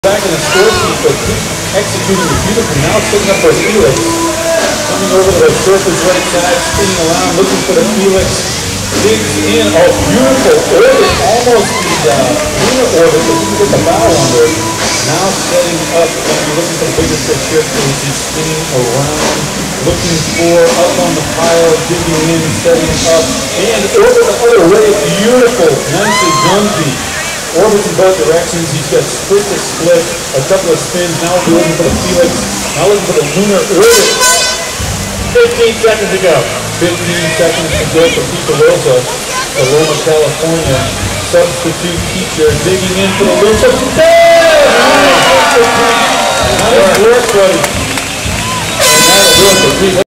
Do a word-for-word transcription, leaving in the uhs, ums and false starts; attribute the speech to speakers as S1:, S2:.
S1: Back in the scorekeep, but executing it beautifully. Now setting up for Felix. Coming over to the surface right side, spinning around, looking for the Felix. Digs in. Oh, beautiful orbit. Almost the uh, lunar orbit, but didn't get the bow under it. Now setting up, going to be looking for the biggest fish here. He's spinning around, looking for up on the pile, digging in, setting up, and orbit the other way. Beautiful. Nicely done, Pete. Orbits in both directions. He's got split to split, a couple of spins. Now we'll be looking for the Felix. Now looking for the lunar orbit. fifteen seconds to go. fifteen seconds to go for Pete Rosa, Loma, California. Substitute teacher digging in for the lunar. Nice work, buddy. And that'll do it for Pete.